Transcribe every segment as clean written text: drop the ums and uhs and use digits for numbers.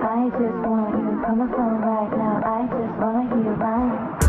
I just want you. Come on, phone right now. I just wanna hear you right.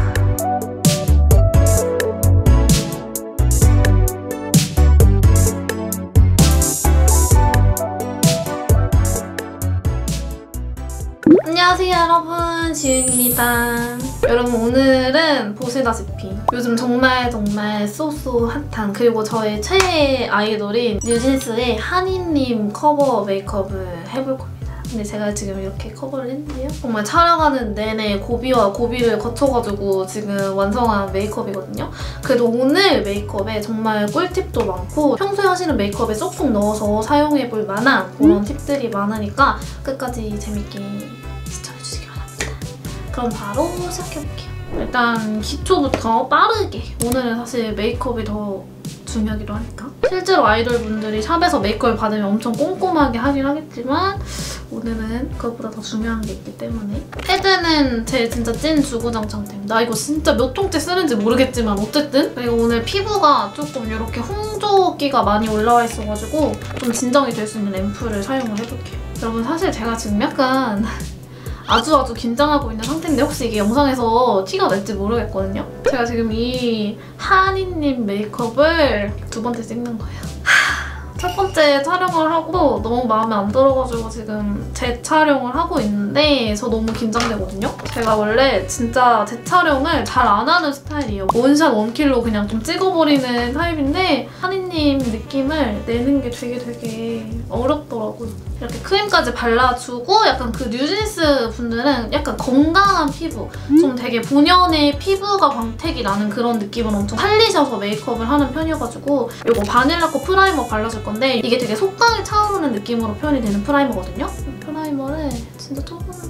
안녕하세요 여러분, 지윤입니다. 여러분, 오늘은 보시다시피 요즘 정말 쏘쏘 핫한, 그리고 저의 최애 아이돌인 뉴진스의 한이님 커버 메이크업을 해볼 겁니다. 근데 제가 지금 이렇게 커버를 했는데요, 정말 촬영하는 내내 고비와 고비를 거쳐가지고 지금 완성한 메이크업이거든요. 그래도 오늘 메이크업에 정말 꿀팁도 많고 평소에 하시는 메이크업에 쏙쏙 넣어서 사용해볼 만한 그런 팁들이 많으니까 끝까지 재밌게 시청해주시기 바랍니다. 그럼 바로 시작해볼게요. 일단 기초부터 빠르게, 오늘은 사실 메이크업이 더 중요하기도 하니까. 실제로 아이돌분들이 샵에서 메이크업을 받으면 엄청 꼼꼼하게 하긴 하겠지만 오늘은 그것보다 더 중요한 게 있기 때문에. 패드는 제 진짜 찐 주구장창템. 나 이거 진짜 몇 통째 쓰는지 모르겠지만 어쨌든. 그리고 오늘 피부가 조금 이렇게 홍조기가 많이 올라와 있어가지고 좀 진정이 될 수 있는 앰플을 사용을 해볼게요. 여러분, 사실 제가 지금 약간 아주 긴장하고 있는 상태인데 혹시 이게 영상에서 티가 날지 모르겠거든요? 제가 지금 이 한이님 메이크업을 두 번째 찍는 거예요. 첫 번째 촬영을 하고 너무 마음에 안 들어가지고 지금 재촬영을 하고 있는데 저 너무 긴장되거든요? 제가 원래 진짜 재촬영을 잘 안 하는 스타일이에요. 원샷 원킬로 그냥 좀 찍어버리는 타입인데 한이님 느낌을 내는 게 되게 어렵더라고요. 이렇게 크림까지 발라주고 약간 그 뉴진스 분들은 약간 건강한 피부, 좀 되게 본연의 피부가 광택이 나는 그런 느낌을 엄청 살리셔서 메이크업을 하는 편이어가지고 이거 바닐라코 프라이머 발라줄 건데 이게 되게 속광이 차오르는 느낌으로 표현이 되는 프라이머거든요. 프라이머를 진짜 조금만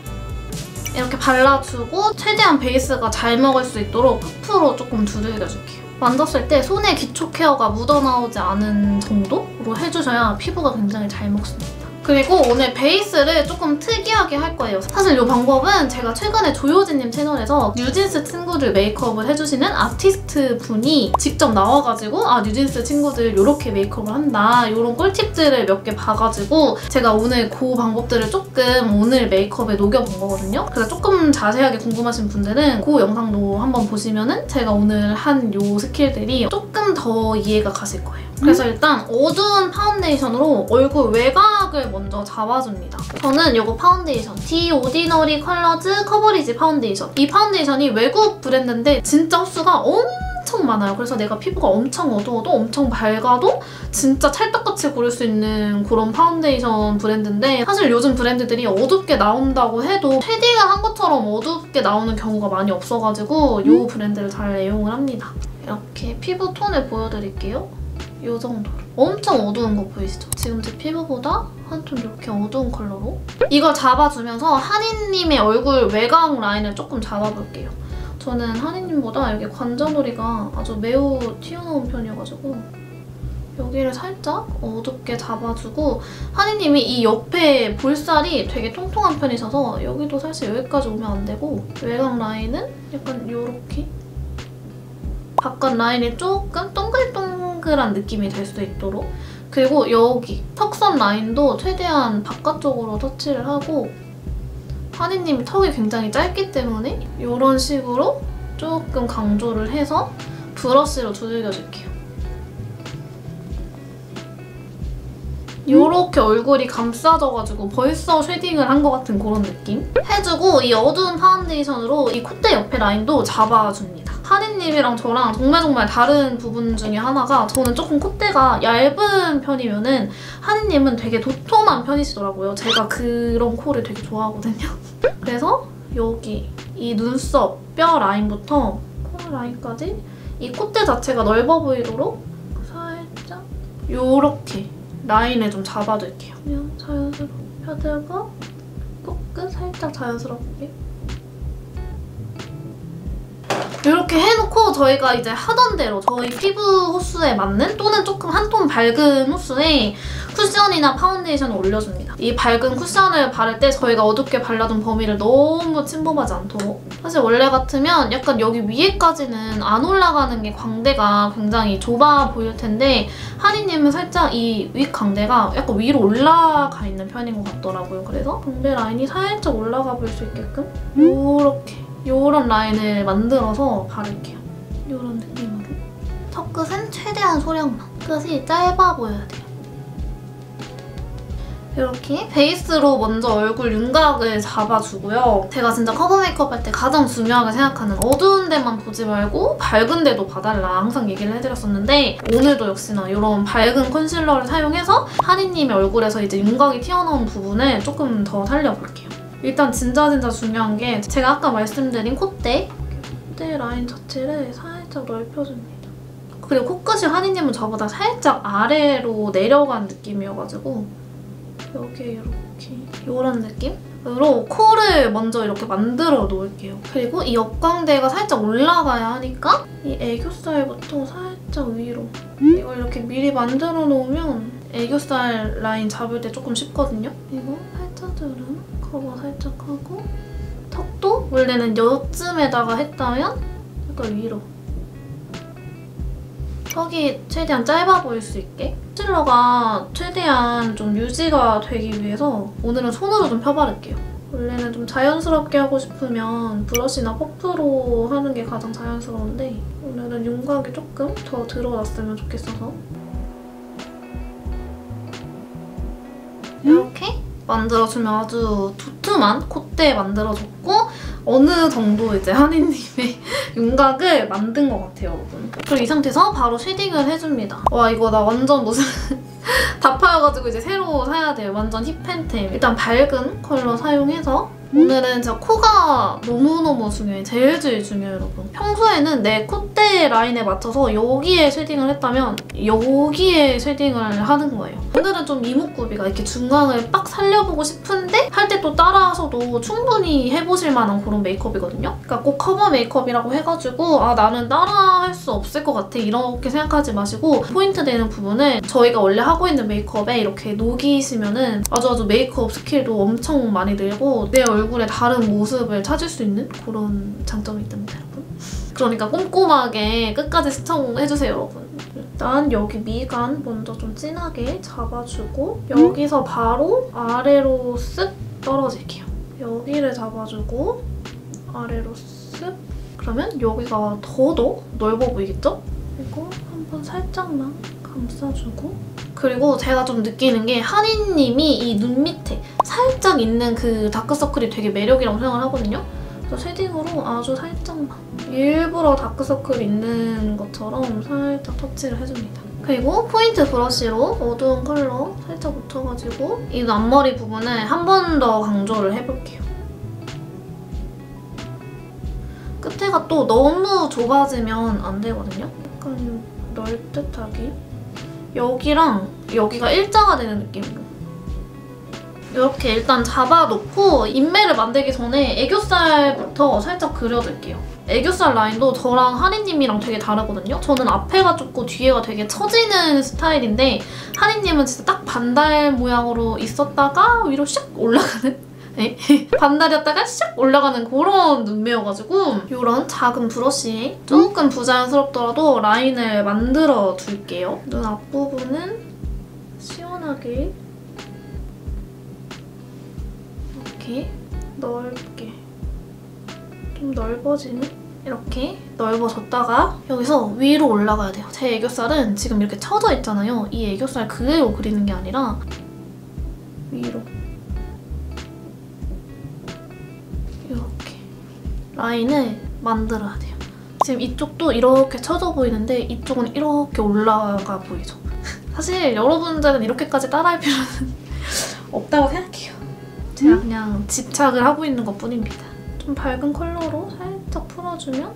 이렇게 발라주고 최대한 베이스가 잘 먹을 수 있도록 퍼프로 조금 두들겨줄게요. 만졌을 때 손에 기초 케어가 묻어나오지 않은 정도로 해주셔야 피부가 굉장히 잘 먹습니다. 그리고 오늘 베이스를 조금 특이하게 할 거예요. 사실 이 방법은 제가 최근에 조효진님 채널에서 뉴진스 친구들 메이크업을 해주시는 아티스트 분이 직접 나와가지고 아, 뉴진스 친구들 이렇게 메이크업을 한다, 이런 꿀팁들을 몇 개 봐가지고 제가 오늘 그 방법들을 조금 오늘 메이크업에 녹여본 거거든요. 그래서 조금 자세하게 궁금하신 분들은 그 영상도 한번 보시면은 제가 오늘 한 요 스킬들이 조금 더 이해가 가실 거예요. 그래서 일단 어두운 파운데이션으로 얼굴 외곽을 먼저 잡아줍니다. 저는 이거 파운데이션 디 오디너리 컬러즈 커버리지 파운데이션. 이 파운데이션이 외국 브랜드인데 진짜 흡수가 엄청 많아요. 그래서 내가 피부가 엄청 어두워도 엄청 밝아도 진짜 찰떡같이 고를 수 있는 그런 파운데이션 브랜드인데, 사실 요즘 브랜드들이 어둡게 나온다고 해도 쉐딩을 한 것처럼 어둡게 나오는 경우가 많이 없어가지고 이 브랜드를 잘 애용을 합니다. 이렇게 피부 톤을 보여드릴게요. 이 정도로. 엄청 어두운 거 보이시죠? 지금 제 피부보다 한 톤 이렇게 어두운 컬러로 이걸 잡아주면서 한이님의 얼굴 외곽 라인을 조금 잡아볼게요. 저는 한이님보다 여기 관자놀이가 아주 매우 튀어나온 편이어가지고 여기를 살짝 어둡게 잡아주고, 한이님이 이 옆에 볼살이 되게 통통한 편이셔서 여기도 사실 여기까지 오면 안 되고 외곽 라인은 약간 이렇게 바깥 라인이 조금 동글동글한 느낌이 될 수 있도록, 그리고 여기 턱선 라인도 최대한 바깥쪽으로 터치를 하고, 한이님이 턱이 굉장히 짧기 때문에 이런 식으로 조금 강조를 해서 브러쉬로 두들겨줄게요. 이렇게 얼굴이 감싸져가지고 벌써 쉐딩을 한 것 같은 그런 느낌 해주고, 이 어두운 파운데이션으로 이 콧대 옆에 라인도 잡아줍니다. 한이님이랑 저랑 정말 다른 부분 중에 하나가, 저는 조금 콧대가 얇은 편이면은 한이님은 되게 도톰한 편이시더라고요. 제가 그런 코를 되게 좋아하거든요. 그래서 여기 이 눈썹 뼈 라인부터 코 라인까지 이 콧대 자체가 넓어 보이도록 살짝 요렇게 라인을 좀 잡아둘게요. 그냥 자연스럽게 펴들고 코끝 살짝 자연스럽게 이렇게 해놓고 저희가 이제 하던 대로 저희 피부 호수에 맞는, 또는 조금 한 톤 밝은 호수에 쿠션이나 파운데이션을 올려줍니다. 이 밝은 쿠션을 바를 때 저희가 어둡게 발라둔 범위를 너무 침범하지 않도록. 사실 원래 같으면 약간 여기 위에까지는 안 올라가는 게 광대가 굉장히 좁아 보일 텐데 하니님은 살짝 이 윗 광대가 약간 위로 올라가 있는 편인 것 같더라고요. 그래서 광대 라인이 살짝 올라가 볼 수 있게끔 요런 라인을 만들어서 바를게요. 요런 느낌으로. 턱 끝은 최대한 소량만. 끝이 짧아 보여야 돼요. 이렇게 베이스로 먼저 얼굴 윤곽을 잡아주고요. 제가 진짜 커버 메이크업 할 때 가장 중요하게 생각하는 어두운 데만 보지 말고 밝은 데도 봐달라 항상 얘기를 해드렸었는데 오늘도 역시나 이런 밝은 컨실러를 사용해서 하니님의 얼굴에서 이제 윤곽이 튀어나온 부분을 조금 더 살려볼게요. 일단 진짜 중요한 게 제가 아까 말씀드린 콧대 라인 자체를 살짝 넓혀줍니다. 그리고 코끝이 하니님은 저보다 살짝 아래로 내려간 느낌이어가지고 여기에 이렇게 이런 느낌으로 코를 먼저 이렇게 만들어 놓을게요. 그리고 이 옆광대가 살짝 올라가야 하니까 이 애교살부터 살짝 위로 이걸 이렇게 미리 만들어 놓으면 애교살 라인 잡을 때 조금 쉽거든요. 이거 팔자주름 커버 살짝 하고 턱도 원래는 여쯤에다가 했다면 약간 위로 턱이 최대한 짧아 보일 수 있게 컨실러가 최대한 좀 유지가 되기 위해서 오늘은 손으로 좀 펴바를게요. 원래는 좀 자연스럽게 하고 싶으면 브러쉬나 퍼프로 하는 게 가장 자연스러운데 오늘은 윤곽이 조금 더 드러났으면 좋겠어서 이렇게 만들어주면 아주 두툼한 콧대 만들어줬고 어느 정도 이제 하니님의 윤곽을 만든 것 같아요, 여러분. 그리고 이 상태에서 바로 쉐딩을 해줍니다. 와, 이거 나 완전 무슨 다 파여가지고 이제 새로 사야 돼요. 완전 힙팬템. 일단 밝은 컬러 사용해서 오늘은 진짜 코가 너무너무 중요해요. 제일 중요해요, 여러분. 평소에는 내 콧대 라인에 맞춰서 여기에 쉐딩을 했다면 여기에 쉐딩을 하는 거예요. 오늘은 좀 이목구비가 이렇게 중앙을 빡 살려보고 싶은데 할 때 또 따라하셔도 충분히 해보실 만한 그런 메이크업이거든요. 그러니까 꼭 커버 메이크업이라고 해가지고 아 나는 따라할 수 없을 것 같아 이렇게 생각하지 마시고 포인트 되는 부분을 저희가 원래 하고 있는 메이크업에 이렇게 녹이시면은 아주 메이크업 스킬도 엄청 많이 늘고 내 얼굴의 다른 모습을 찾을 수 있는 그런 장점이 있답니다, 여러분. 그러니까 꼼꼼하게 끝까지 시청해주세요, 여러분. 일단 여기 미간 먼저 좀 진하게 잡아주고 여기서 바로 아래로 쓱 떨어질게요. 여기를 잡아주고 아래로 쓱 그러면 여기가 더더 넓어 보이겠죠? 그리고 한번 살짝만 감싸주고 그리고 제가 좀 느끼는 게 하니님이 이 눈 밑에 살짝 있는 그 다크서클이 되게 매력이라고 생각을 하거든요. 그래서 쉐딩으로 아주 살짝만 일부러 다크서클 있는 것처럼 살짝 터치를 해줍니다. 그리고 포인트 브러쉬로 어두운 컬러 살짝 묻혀가지고 이 앞머리 부분을 한 번 더 강조를 해볼게요. 끝에가 또 너무 좁아지면 안 되거든요. 약간 널듯하게 여기랑 여기가 일자가 되는 느낌으로 이렇게 일단 잡아놓고 인매를 만들기 전에 애교살부터 살짝 그려줄게요. 애교살 라인도 저랑 하니님이랑 되게 다르거든요. 저는 앞에가 좁고 뒤에가 되게 처지는 스타일인데 하니님은 진짜 딱 반달 모양으로 있었다가 위로 샥 올라가는 네? 반달이었다가 샥 올라가는 그런 눈매여가지고 이런 작은 브러쉬에 조금 부자연스럽더라도 라인을 만들어 줄게요. 눈 앞부분은 시원하게 이렇게 넓게 좀 넓어지는 이렇게 넓어졌다가 여기서 위로 올라가야 돼요. 제 애교살은 지금 이렇게 처져 있잖아요. 이 애교살 그대로 그리는 게 아니라 위로 이렇게 라인을 만들어야 돼요. 지금 이쪽도 이렇게 처져 보이는데 이쪽은 이렇게 올라가 보이죠? 사실 여러분들은 이렇게까지 따라할 필요는 없다고 생각해요. 제가 그냥 집착을 하고 있는 것뿐입니다. 좀 밝은 컬러로 살짝 풀어주면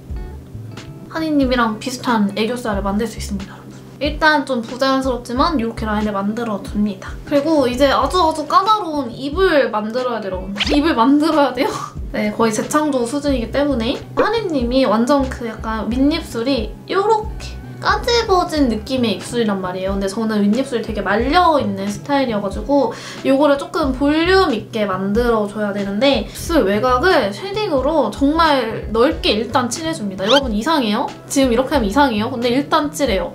하니님이랑 비슷한 애교살을 만들 수 있습니다, 여러분. 일단 좀 부자연스럽지만 이렇게 라인을 만들어둡니다. 그리고 이제 아주 까다로운 입을 만들어야 돼요, 여러분. 입을 만들어야 돼요. 네, 거의 재창조 수준이기 때문에 하니님이 완전 그 약간 밑입술이 이렇게 까집어진 느낌의 입술이란 말이에요. 근데 저는 윗입술이 되게 말려있는 스타일이어가지고 이거를 조금 볼륨 있게 만들어줘야 되는데 입술 외곽을 쉐딩으로 정말 넓게 일단 칠해줍니다. 여러분 이상해요? 지금 이렇게 하면 이상해요? 근데 일단 칠해요.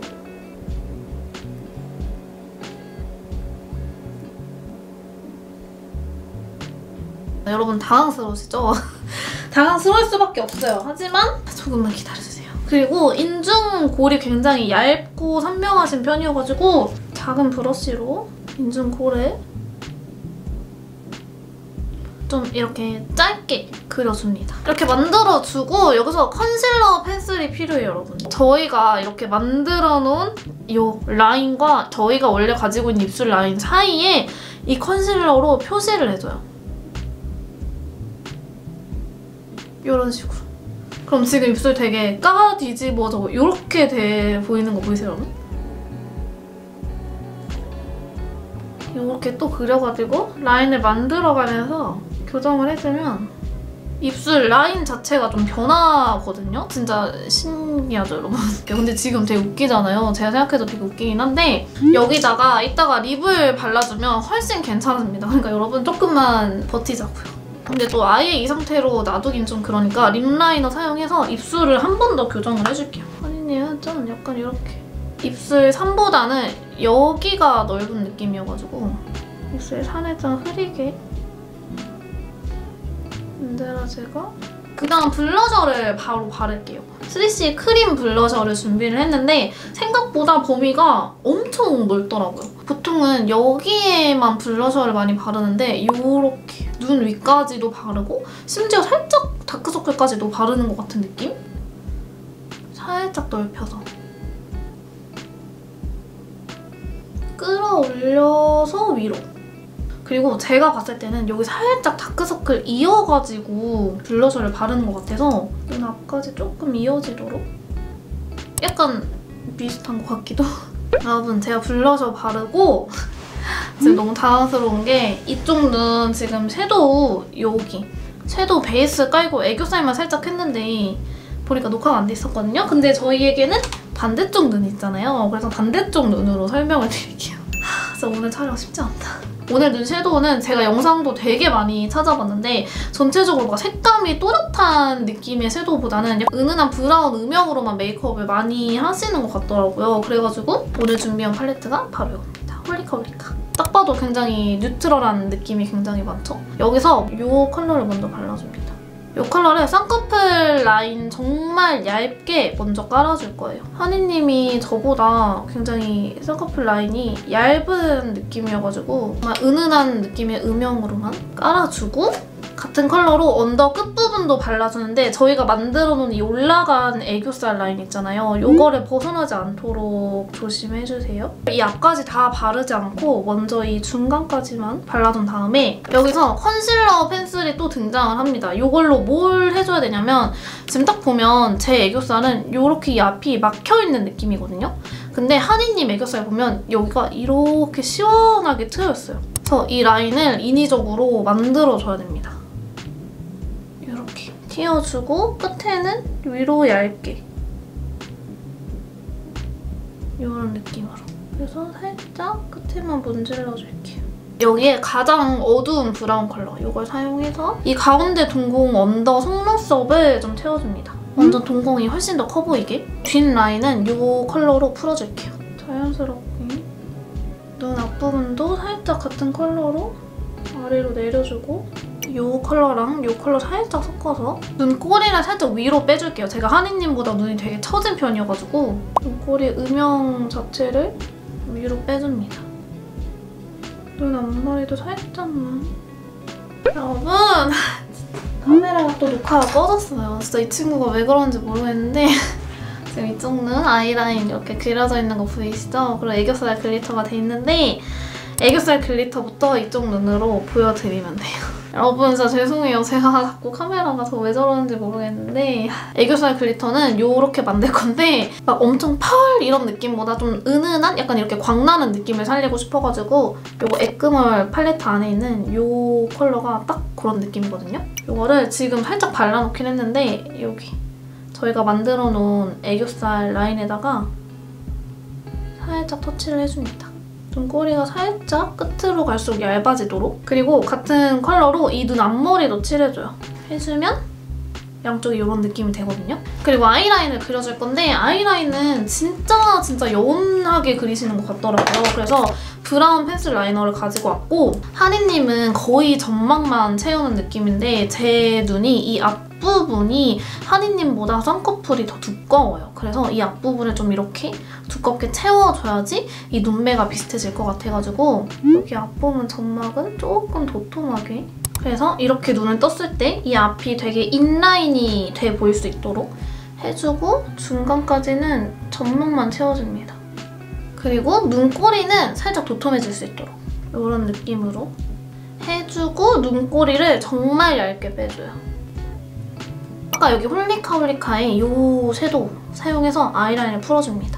여러분 당황스러우시죠? 당황스러울 수밖에 없어요. 하지만 조금만 기다려주세요. 그리고 인중골이 굉장히 얇고 선명하신 편이어가지고 작은 브러쉬로 인중골에 좀 이렇게 짧게 그려줍니다. 이렇게 만들어주고 여기서 컨실러 펜슬이 필요해요, 여러분. 저희가 이렇게 만들어놓은 이 라인과 저희가 원래 가지고 있는 입술 라인 사이에 이 컨실러로 표시를 해줘요. 이런 식으로. 그럼 지금 입술 되게 뒤집어져 이렇게 돼 보이는 거 보이세요, 여러분? 이렇게 또 그려가지고 라인을 만들어가면서 교정을 해주면 입술 라인 자체가 좀 변하거든요? 진짜 신기하죠, 여러분? 근데 지금 되게 웃기잖아요. 제가 생각해도 되게 웃기긴 한데 여기다가 이따가 립을 발라주면 훨씬 괜찮습니다. 그러니까 여러분 조금만 버티자고요. 근데 또 아예 이 상태로 놔두긴 좀 그러니까 립 라이너 사용해서 입술을 한 번 더 교정을 해줄게요. 아니네요. 좀 약간 이렇게. 입술 산보다는 여기가 넓은 느낌이어가지고 입술 산에 좀 흐리게 만들어주고 그다음 블러셔를 바로 바를게요. 3CE 크림 블러셔를 준비를 했는데 생각보다 범위가 엄청 넓더라고요. 보통은 여기에만 블러셔를 많이 바르는데 이렇게 눈 위까지도 바르고 심지어 살짝 다크서클까지도 바르는 것 같은 느낌? 살짝 넓혀서 끌어올려서 위로. 그리고 제가 봤을 때는 여기 살짝 다크서클 이어가지고 블러셔를 바르는 것 같아서 눈 앞까지 조금 이어지도록 약간 비슷한 것 같기도. 여러분 제가 블러셔 바르고 지금 너무 당황스러운 게 이쪽 눈 지금 섀도우 여기 섀도우 베이스 깔고 애교살만 살짝 했는데 보니까 녹화가 안 돼 있었거든요? 근데 저희에게는 반대쪽 눈 있잖아요. 그래서 반대쪽 눈으로 설명을 드릴게요. 진짜 오늘 촬영 쉽지 않다. 오늘 눈 섀도우는 제가 영상도 되게 많이 찾아봤는데 전체적으로 막 색감이 또렷한 느낌의 섀도우보다는 은은한 브라운 음영으로만 메이크업을 많이 하시는 것 같더라고요. 그래가지고 오늘 준비한 팔레트가 바로 이겁니다. 홀리카. 딱 봐도 굉장히 뉴트럴한 느낌이 굉장히 많죠? 여기서 이 컬러를 먼저 발라줍니다. 이 컬러를 쌍꺼풀 라인 정말 얇게 먼저 깔아줄 거예요. 하니님이 저보다 굉장히 쌍꺼풀 라인이 얇은 느낌이어가지고 정말 은은한 느낌의 음영으로만 깔아주고 같은 컬러로 언더 끝부분도 발라주는데 저희가 만들어놓은 이 올라간 애교살 라인 있잖아요. 이거를 벗어나지 않도록 조심해주세요. 이 앞까지 다 바르지 않고 먼저 이 중간까지만 발라준 다음에 여기서 컨실러 펜슬이 또 등장을 합니다. 이걸로 뭘 해줘야 되냐면 지금 딱 보면 제 애교살은 이렇게 이 앞이 막혀있는 느낌이거든요. 근데 하니님 애교살 보면 여기가 이렇게 시원하게 트여있어요. 그래서 이 라인을 인위적으로 만들어줘야 됩니다. 이렇게 띄워주고 끝에는 위로 얇게 이런 느낌으로. 그래서 살짝 끝에만 문질러줄게요. 여기에 가장 어두운 브라운 컬러 이걸 사용해서 이 가운데 동공 언더 속눈썹을 좀 채워줍니다. 완전 동공이 훨씬 더 커 보이게. 뒷 라인은 이 컬러로 풀어줄게요. 자연스럽게 눈 앞부분도 살짝 같은 컬러로 아래로 내려주고 이 컬러랑 이 컬러 살짝 섞어서 눈꼬리를 살짝 위로 빼줄게요. 제가 하니님보다 눈이 되게 처진 편이어가지고 눈꼬리 음영 자체를 위로 빼줍니다. 눈 앞머리도 살짝만. 여러분! 카메라가 또 녹화가 꺼졌어요. 진짜 이 친구가 왜 그러는지 모르겠는데 지금 이쪽 눈 아이라인 이렇게 그려져 있는 거 보이시죠? 그리고 애교살 글리터가 돼 있는데 애교살 글리터부터 이쪽 눈으로 보여드리면 돼요. 여러분 진짜 죄송해요. 제가 자꾸 카메라가 저 왜 저러는지 모르겠는데 애교살 글리터는 이렇게 만들 건데 막 엄청 펄 이런 느낌보다 좀 은은한 약간 이렇게 광나는 느낌을 살리고 싶어가지고 이거 애끄멀 팔레트 안에 있는 이 컬러가 딱 그런 느낌이거든요. 이거를 지금 살짝 발라놓긴 했는데 여기 저희가 만들어 놓은 애교살 라인에다가 살짝 터치를 해줍니다. 눈꼬리가 살짝 끝으로 갈수록 얇아지도록. 그리고 같은 컬러로 이 눈 앞머리도 칠해줘요. 해주면 양쪽이 이런 느낌이 되거든요. 그리고 아이라인을 그려줄 건데 아이라인은 진짜 여운하게 그리시는 것 같더라고요. 그래서 브라운 펜슬 라이너를 가지고 왔고 하니님은 거의 점막만 채우는 느낌인데 제 눈이 이 앞부분이 하니님보다 쌍꺼풀이 더 두꺼워요. 그래서 이 앞부분을 좀 이렇게 두껍게 채워줘야지 이 눈매가 비슷해질 것 같아가지고 여기 앞부분 점막은 조금 도톰하게, 그래서 이렇게 눈을 떴을 때 이 앞이 되게 인라인이 돼 보일 수 있도록 해주고 중간까지는 점막만 채워줍니다. 그리고 눈꼬리는 살짝 도톰해질 수 있도록 이런 느낌으로 해주고 눈꼬리를 정말 얇게 빼줘요. 아까 여기 홀리카홀리카의 이 섀도우 사용해서 아이라인을 풀어줍니다.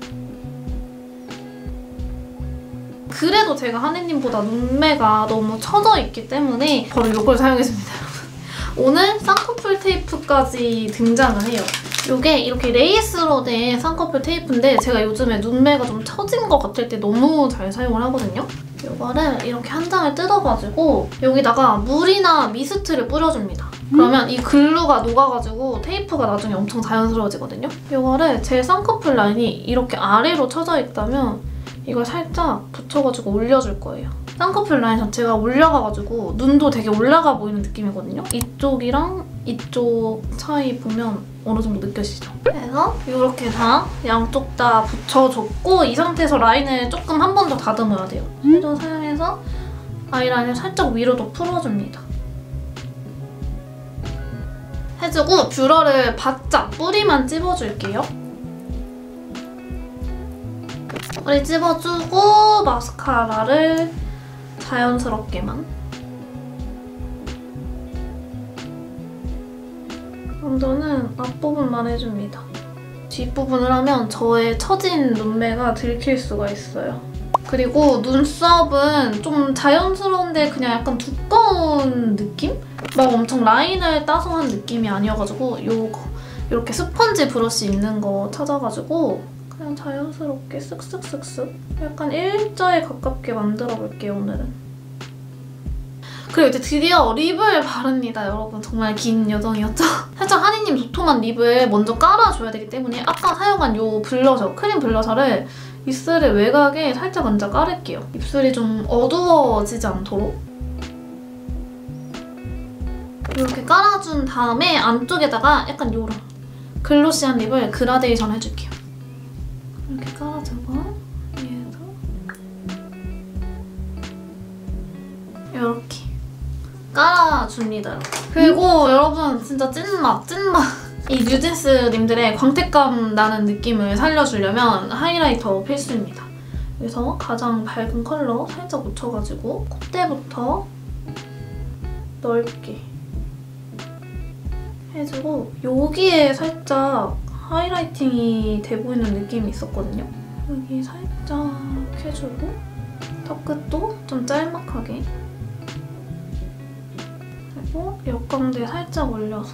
그래도 제가 하니님보다 눈매가 너무 처져 있기 때문에 바로 이걸 사용했습니다, 여러분. 오늘 쌍꺼풀 테이프까지 등장을 해요. 이게 이렇게 레이스로 된 쌍꺼풀 테이프인데 제가 요즘에 눈매가 좀 처진 것 같을 때 너무 잘 사용을 하거든요. 이거를 이렇게 한 장을 뜯어가지고 여기다가 물이나 미스트를 뿌려줍니다. 그러면 이 글루가 녹아가지고 테이프가 나중에 엄청 자연스러워지거든요. 이거를 제 쌍꺼풀 라인이 이렇게 아래로 처져 있다면 이걸 살짝 붙여가지고 올려줄 거예요. 쌍꺼풀 라인 자체가 올라가가지고 눈도 되게 올라가 보이는 느낌이거든요. 이쪽이랑 이쪽 차이 보면 어느 정도 느껴지죠? 그래서 이렇게 다 양쪽 다 붙여줬고 이 상태에서 라인을 조금 한 번 더 다듬어야 돼요. 섀도우 사용해서 아이라인을 살짝 위로도 풀어줍니다. 해주고 뷰러를 바짝 뿌리만 찝어줄게요. 뿌리 찝어주고 마스카라를 자연스럽게만. 먼저는 앞부분만 해줍니다. 뒷부분을 하면 저의 처진 눈매가 들킬 수가 있어요. 그리고 눈썹은 좀 자연스러운데 그냥 약간 두꺼운 느낌? 막 엄청 라인을 따서 한 느낌이 아니어가지고 이렇게 스펀지 브러쉬 있는 거 찾아가지고 그냥 자연스럽게 쓱쓱쓱쓱 약간 일자에 가깝게 만들어볼게요, 오늘은. 그리고 이제 드디어 립을 바릅니다, 여러분. 정말 긴 여정이었죠? 살짝 하니님 도톰한 립을 먼저 깔아줘야 되기 때문에 아까 사용한 이 블러셔, 크림 블러셔를 입술의 외곽에 살짝 얹어 깔을게요. 입술이 좀 어두워지지 않도록. 이렇게 깔아준 다음에 안쪽에다가 약간 이런 글로시한 립을 그라데이션 해줄게요. 이렇게 깔아주고 위에서 이렇게 깔아줍니다. 그리고 여러분 진짜 찐맛! 이 뉴진스님들의 광택감 나는 느낌을 살려주려면 하이라이터 필수입니다. 그래서 가장 밝은 컬러 살짝 묻혀가지고 콧대부터 넓게 해주고 여기에 살짝 하이라이팅이 돼 보이는 느낌이 있었거든요. 여기 살짝 해주고 턱 끝도 좀 짤막하게 그리고 옆광대 살짝 올려서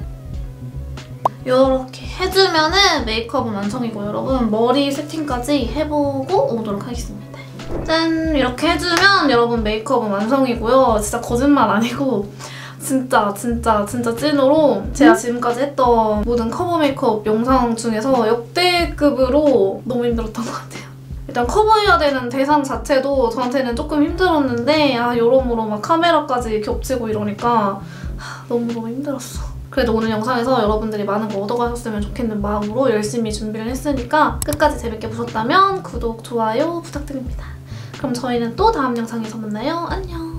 이렇게 해주면은 메이크업은 완성이고 여러분 머리 세팅까지 해보고 오도록 하겠습니다. 짠! 이렇게 해주면 여러분 메이크업은 완성이고요. 진짜 거짓말 아니고 진짜 찐으로 제가 지금까지 했던 모든 커버 메이크업 영상 중에서 역대급으로 너무 힘들었던 것 같아요. 일단 커버해야 되는 대상 자체도 저한테는 조금 힘들었는데 여러모로 막 카메라까지 겹치고 이러니까 너무너무 힘들었어. 그래도 오늘 영상에서 여러분들이 많은 거 얻어가셨으면 좋겠는 마음으로 열심히 준비를 했으니까 끝까지 재밌게 보셨다면 구독, 좋아요 부탁드립니다. 그럼 저희는 또 다음 영상에서 만나요. 안녕!